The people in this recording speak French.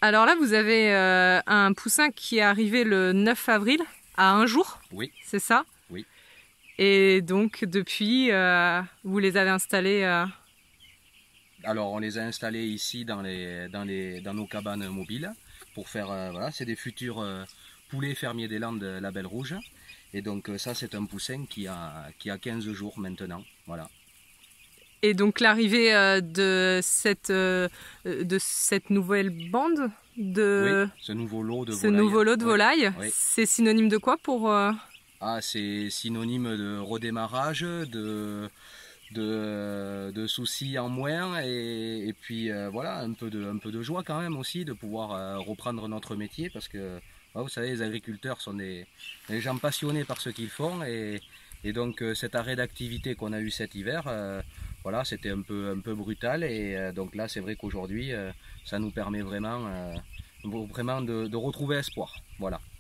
Alors là, vous avez un poussin qui est arrivé le 9 avril, à un jour. Oui. C'est ça? Oui. Et donc, depuis, vous les avez installés Alors, on les a installés ici dans nos cabanes mobiles pour faire, voilà, c'est des futurs poulets fermiers des Landes label rouge. Et donc, ça, c'est un poussin qui a 15 jours maintenant. Voilà. Et donc, l'arrivée de cette nouvelle bande de... Oui, ce nouveau lot de Ce volailles. nouveau lot de volailles, Oui. c'est synonyme de quoi pour... Ah, c'est synonyme de redémarrage, de soucis en moins et puis voilà, un peu de joie quand même aussi de pouvoir reprendre notre métier parce que vous savez, les agriculteurs sont des gens passionnés par ce qu'ils font et donc cet arrêt d'activité qu'on a eu cet hiver, voilà, c'était un peu brutal et donc là c'est vrai qu'aujourd'hui ça nous permet vraiment de retrouver espoir. Voilà.